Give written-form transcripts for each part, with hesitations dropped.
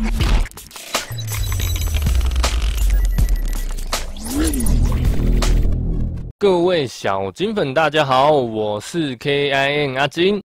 各位小金粉，大家好，我是 KIN 阿金。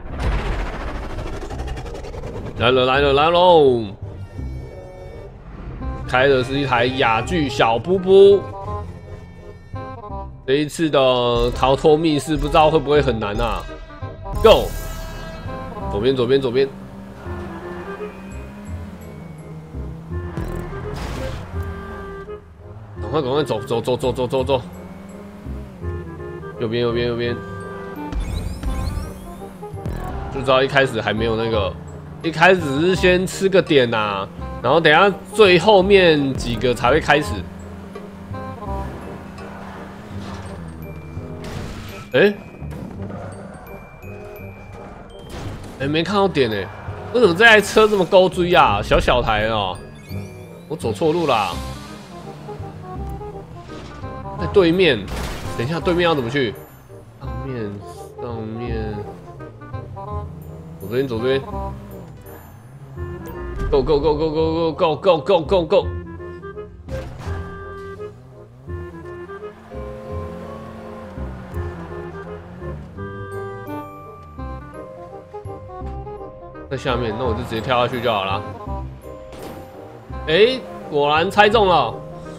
来喽！开的是一台雅炬小布布。这一次的逃脱密室，不知道会不会很难啊 ？Go！ 左边。赶快走！右边。就知道一开始还没有那个，一开始只是先吃个点啊，然后等一下最后面几个才会开始。没看到点为什么这台车这么高追啊？小台哦，我走错路啦。在对面，等一下对面要怎么去？上面，左边 ，Go！ 在下面，那我就直接跳下去就好了。果然猜中了。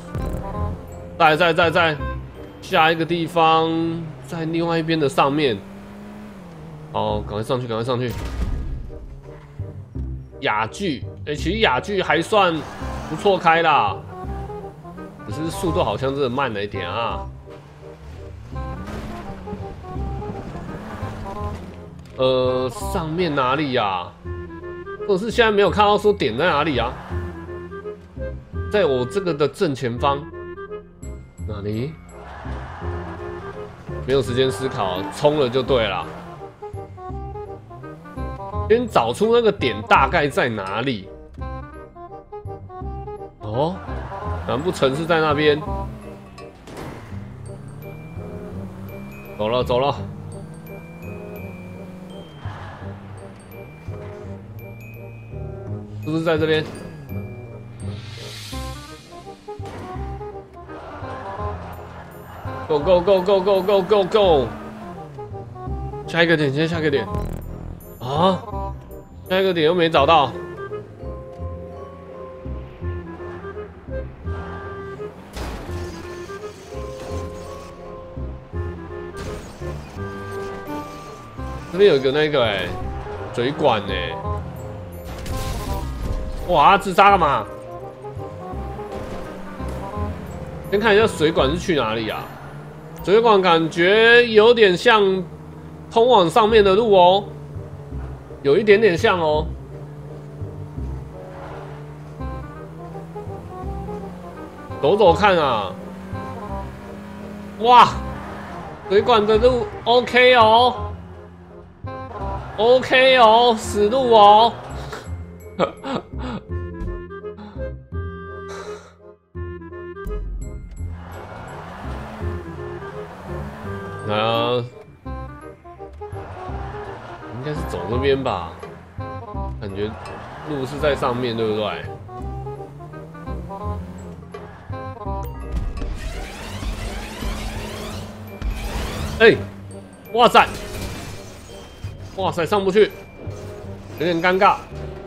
在下一个地方，在另外一边的上面。哦，赶快上去。雅炬，其实雅炬还算不错开啦，只是速度好像真的慢了一点啊。上面哪里呀？或者是现在没有看到说点在哪里啊？在我这个的正前方。哪里？没有时间思考，冲了就对了。先找出那个点大概在哪里。哦，难不成是在那边？走了。是不是在这边？Go！ 下一个点，先下一个点。啊，下一个点又没找到。这边有一个那个水管哇，自杀干嘛？先看一下水管是去哪里啊？水管感觉有点像通往上面的路哦，有一点点像哦。走看啊！哇，水管的路 OK 哦 ，OK 哦，死路哦。应该是走这边吧，感觉路是在上面，对不对？哇塞，上不去，有点尴尬。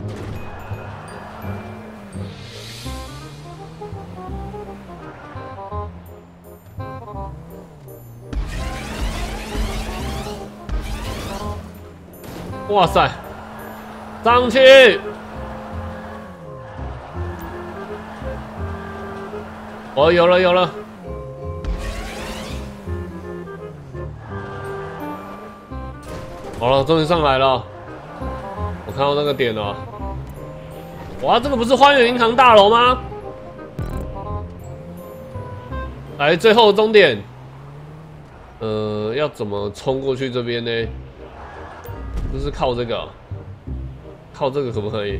哇塞，上去！哦，有了！好了，终于上来了。我看到那个点了。哇，这个不是花园银行大楼吗？来，最后的终点。要怎么冲过去这边呢？就是靠这个可不可以？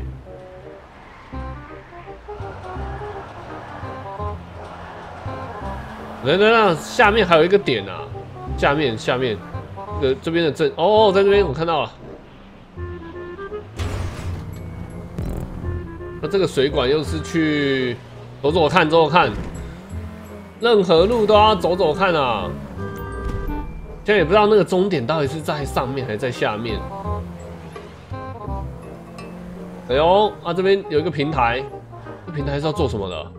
等，下面还有一个点啊，下面，这边的正在这边我看到了。 那这个水管又是去走走看，走走看，任何路都要走走看啊！现在也不知道那个终点到底是在上面还是在下面。哎呦，啊这边有一个平台，这平台是要做什么的？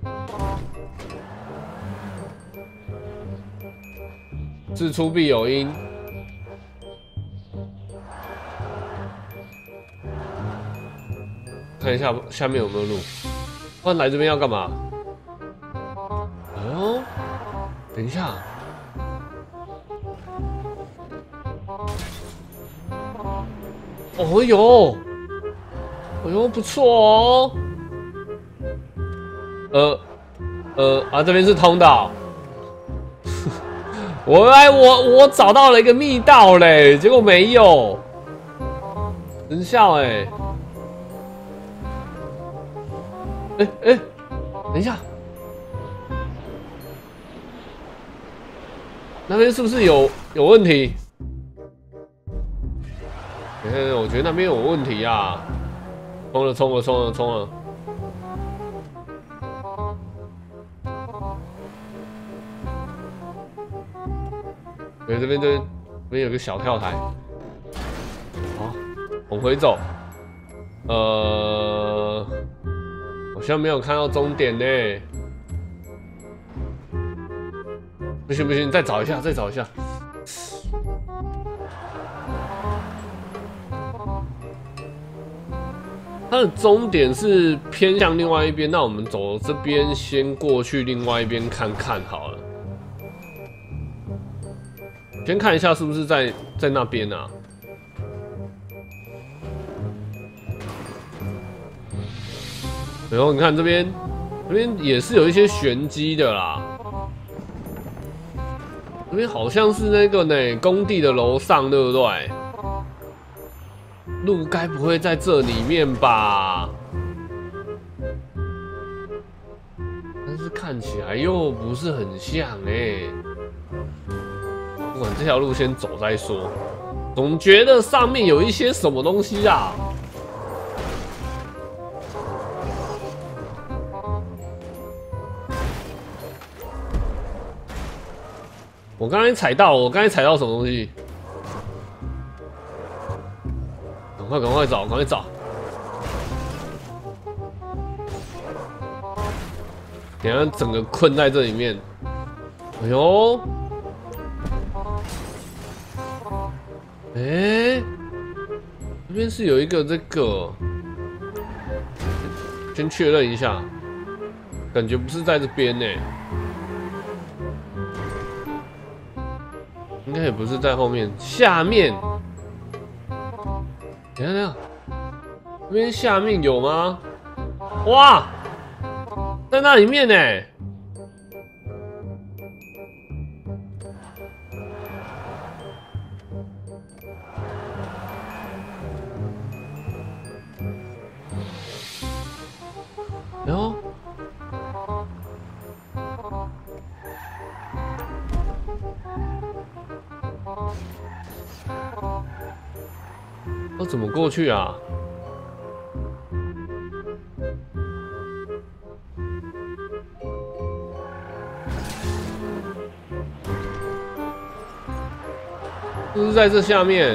事出必有因。看一下下面有没有路。不然来这边要干嘛？哦，等一下。哦呦，哎呦不错哦。这边是通道。我找到了一个密道嘞，结果没有。真笑哎。等一下，那边是不是有问题？我觉得那边有问题啊！冲了！对，这边有个小跳台。好，往回走。好像没有看到终点呢。不行，再找一下。它的终点是偏向另外一边，那我们走这边先过去另外一边看看好了。先看一下是不是在那边啊？然后你看这边也是有一些玄机的啦。这边好像是那个呢，工地的楼上，对不对？路该不会在这里面吧？但是看起来又不是很像哎。不管这条路先走再说，总觉得上面有一些什么东西啊。我刚才踩到什么东西？赶快找！等下整个困在这里面。哎呦，这边是有一个这个，先确认一下，感觉不是在这边呢。应该也不是在后面，下面。等一下，这边下面有吗？哇，在那里面呢。然后。怎么过去啊？就是在这下面。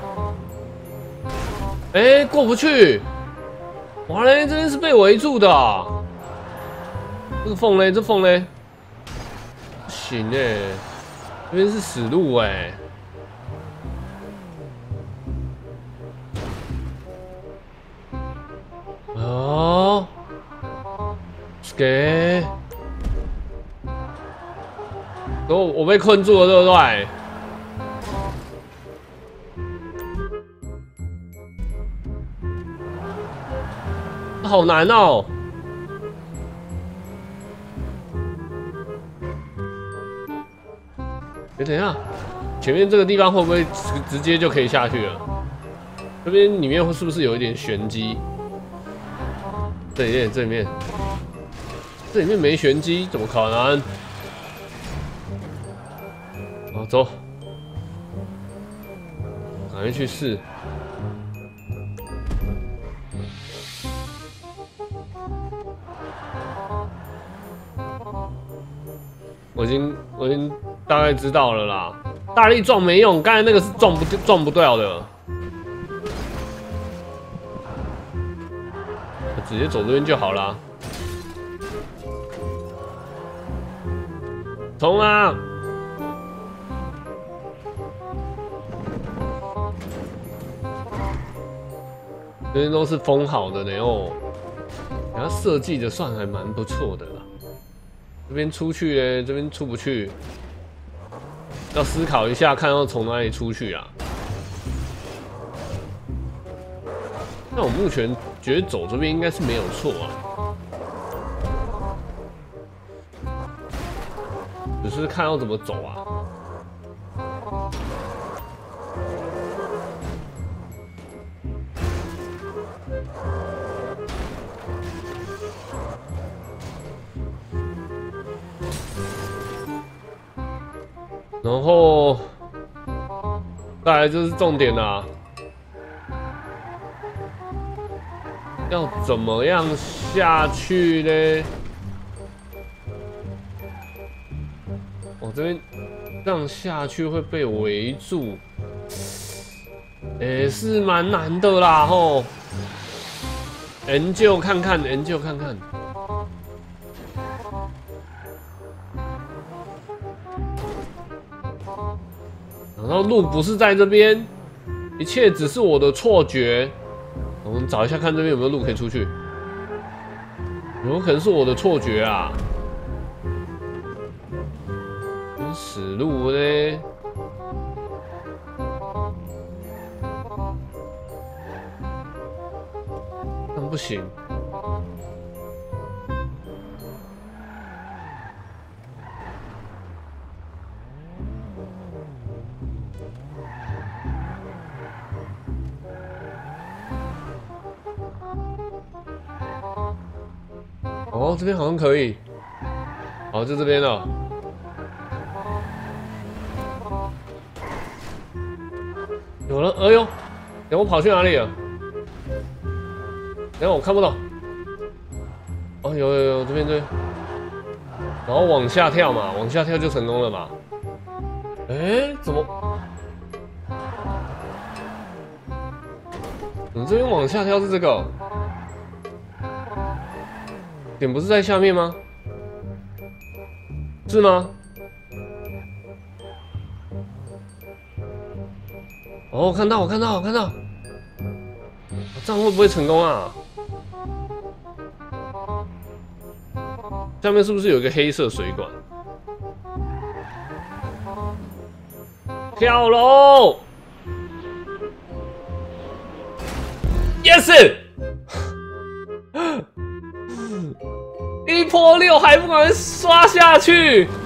过不去。哇嘞，这边是被围住的啊。这个缝嘞，这缝嘞，不行哎，这边是死路哎。哦，给，我被困住了，对不对？好难哦。等一下，前面这个地方会不会直接就可以下去了？这边里面是不是有一点玄机？这里面没玄机，怎么可能？好，走，赶快去试。 我已经大概知道了啦。大力撞没用，刚才那个是撞不掉的。我直接走这边就好啦。冲啊！这边都是封好的呢哦，然后设计的算还蛮不错的啦。这边出去呢，这边出不去，要思考一下，看要从哪里出去啊。那我目前觉得走这边应该是没有错啊，只是看要怎么走啊。然后再来就是重点啦，要怎么样下去呢？我这边这样下去会被围住，是蛮难的啦吼。研究看看，研究看看。然后路不是在这边，一切只是我的错觉。我们找一下，看这边有没有路可以出去。有可能是我的错觉啊。死路呢？但不行。哦，这边好像可以。好，就这边了。有了，哎呦，等我跑去哪里了？等我看不懂。哦，有，这边对。然后往下跳嘛，往下跳就成功了嘛。怎么这边往下跳是这个？点不是在下面吗？是吗？哦，我看到，这样会不会成功啊？下面是不是有一个黑色水管？跳喽 ！Yes！ 1破6还不赶快刷下去！